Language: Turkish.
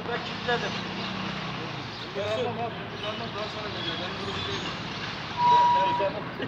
Ben kilitledim. Ben almam abi. Ben almam daha sonra geliyor. Ben grubu değilim.